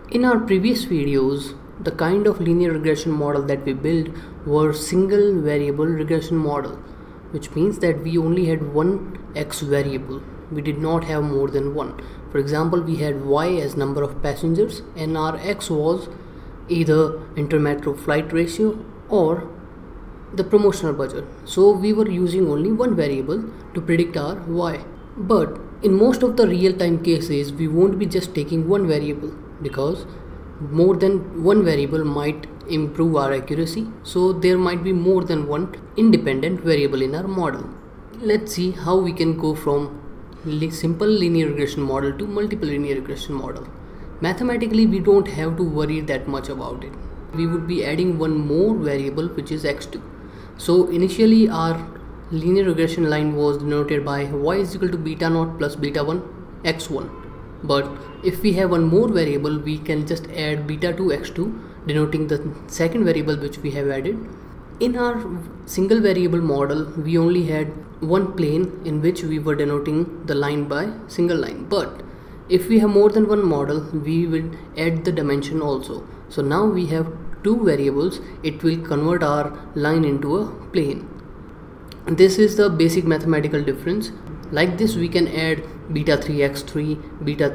In our previous videos, the kind of linear regression model that we built were single variable regression model, which means that we only had one x variable. We did not have more than one. For example, we had y as number of passengers and our x was either intermetro flight ratio or the promotional budget. So we were using only one variable to predict our y. But in most of the real-time cases, we won't be just taking one variable, because more than one variable might improve our accuracy. So there might be more than one independent variable in our model. Let's see how we can go from simple linear regression model to multiple linear regression model. Mathematically, we don't have to worry that much about it. We would be adding one more variable, which is x2. So initially our linear regression line was denoted by y is equal to beta naught plus beta 1 x1. But if we have one more variable, we can just add beta 2 x2, denoting the second variable which we have added. In our single variable model, we only had one plane in which we were denoting the line by single line. But if we have more than one model, we will add the dimension also. So now we have two variables. It will convert our line into a plane. This is the basic mathematical difference. Like this, we can add beta 3x3, beta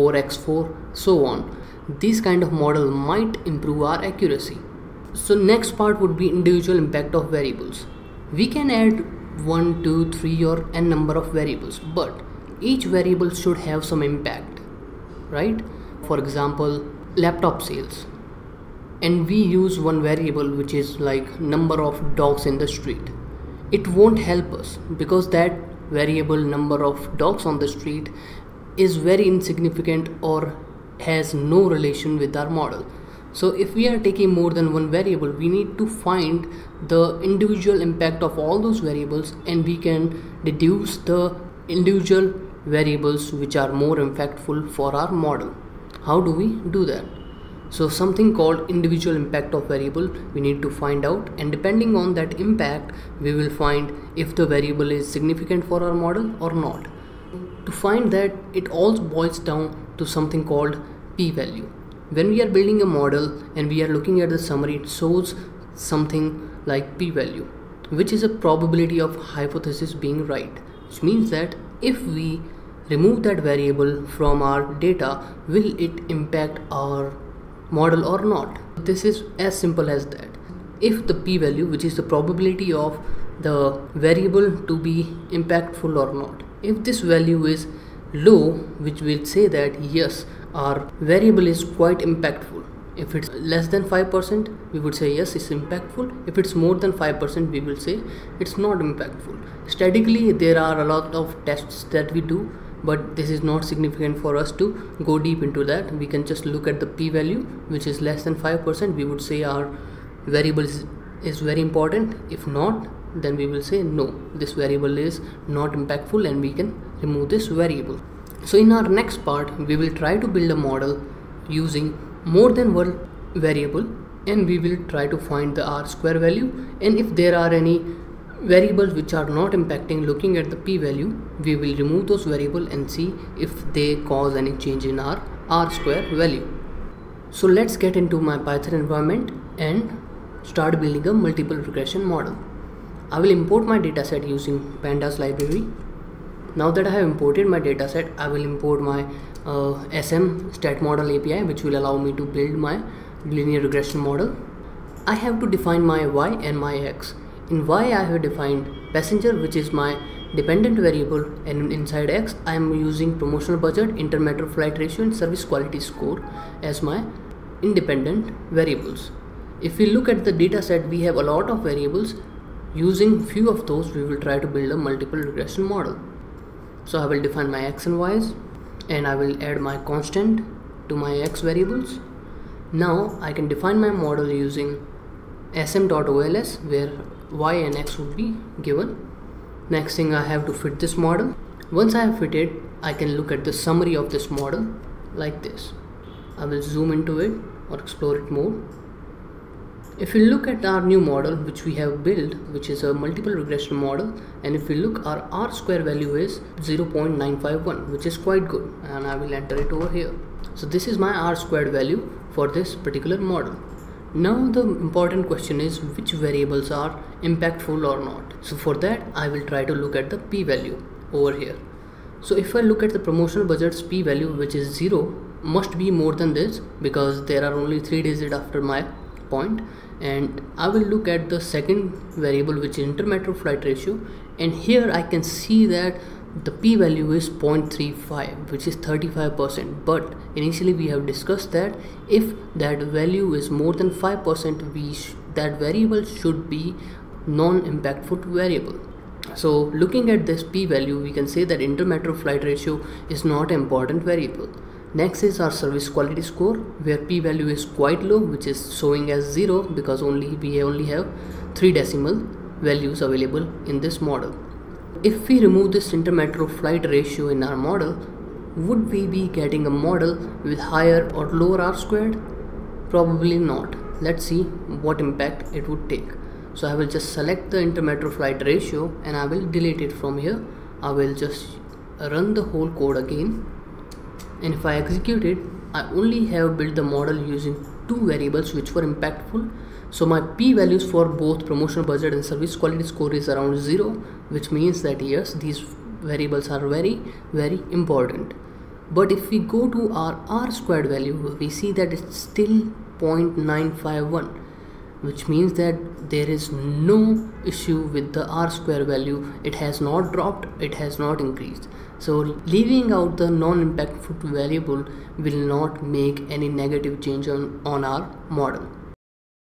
4x4, so on. This kind of model might improve our accuracy. So next part would be individual impact of variables. We can add 1, 2, 3 or n number of variables, but each variable should have some impact, right? For example, laptop sales. And we use one variable which is like number of dogs in the street. It won't help us because that variable number of dogs on the street is very insignificant or has no relation with our model. So if we are taking more than one variable, we need to find the individual impact of all those variables, and we can deduce the individual variables which are more impactful for our model. How do we do that? So something called individual impact of variable we need to find out, and depending on that impact we will find if the variable is significant for our model or not. To find that, it all boils down to something called p-value. When we are building a model and we are looking at the summary, it shows something like p-value, which is a probability of hypothesis being right, which means that if we remove that variable from our data, will it impact our model or not? This is as simple as that. If the p-value, which is the probability of the variable to be impactful or not, if this value is low, which will say that yes, our variable is quite impactful. If it's less than 5%, we would say yes, it's impactful. If it's more than 5%, we will say it's not impactful. Statistically, there are a lot of tests that we do, but this is not significant for us to go deep into that. We can just look at the p-value, which is less than 5%. We would say our variable is very important. If not, then we will say no, this variable is not impactful and we can remove this variable. So in our next part, we will try to build a model using more than one variable, and we will try to find the R-square value, and if there are any variables which are not impacting, looking at the p-value, we will remove those variables and see if they cause any change in our R-square value. So let's get into my Python environment and start building a multiple regression model. I will import my dataset using pandas library. Now that I have imported my dataset, I will import my SM stat model API, which will allow me to build my linear regression model. I have to define my y and my x. In y, I have defined passenger, which is my dependent variable, and inside x I am using promotional budget, intermetro flight ratio and service quality score as my independent variables. If we look at the dataset, we have a lot of variables. Using few of those, we will try to build a multiple regression model. So I will define my x and y's, and I will add my constant to my x variables. Now I can define my model using sm.ols, where y and x would be given. Next thing, I have to fit this model. Once I have fitted, I can look at the summary of this model like this. I will zoom into it or explore it more. If we look at our new model which we have built, which is a multiple regression model, and if we look, our R square value is 0.951, which is quite good, and I will enter it over here. So this is my R squared value for this particular model. Now the important question is which variables are impactful or not. So for that I will try to look at the p-value over here. So if I look at the promotional budget's p-value, which is 0, must be more than this because there are only 3 digits after my point. And I will look at the second variable, which is intermetro flight ratio, and here I can see that the p-value is 0.35, which is 35%, but initially we have discussed that if that value is more than 5%, that variable should be non-impactful variable. So looking at this p-value, we can say that intermetro flight ratio is not an important variable. Next is our service quality score, where p-value is quite low, which is showing as 0 because we only have 3 decimal values available in this model. If we remove this intermetro flight ratio in our model, would we be getting a model with higher or lower R squared? Probably not. Let's see what impact it would take. So I will just select the intermetro flight ratio and I will delete it from here. I will just run the whole code again, and if I execute it, I only have built the model using 2 variables which were impactful. So my p-values for both promotional budget and service quality score is around 0, which means that yes, these variables are very important. But if we go to our R squared value, we see that it's still 0.951, which means that there is no issue with the R square value. It has not dropped, it has not increased. So leaving out the non-impactful variable will not make any negative change on our model.